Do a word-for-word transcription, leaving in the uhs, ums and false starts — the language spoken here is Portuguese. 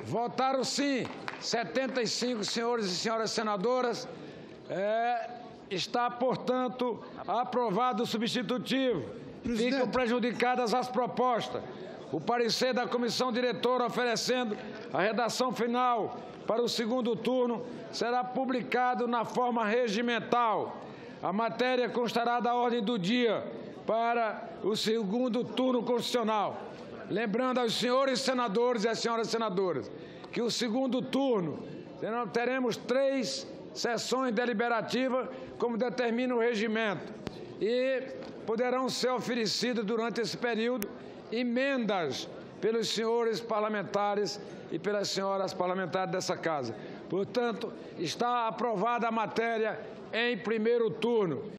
Votaram sim setenta e cinco senhores e senhoras senadoras. É, está, portanto, aprovado o substitutivo. Presidente. Ficam prejudicadas as propostas. O parecer da comissão diretora oferecendo a redação final para o segundo turno será publicado na forma regimental. A matéria constará da ordem do dia para o segundo turno constitucional. Lembrando aos senhores senadores e às senhoras senadoras que o segundo turno teremos três sessões deliberativas, como determina o regimento, e poderão ser oferecidas durante esse período emendas pelos senhores parlamentares e pelas senhoras parlamentares dessa casa. Portanto, está aprovada a matéria em primeiro turno.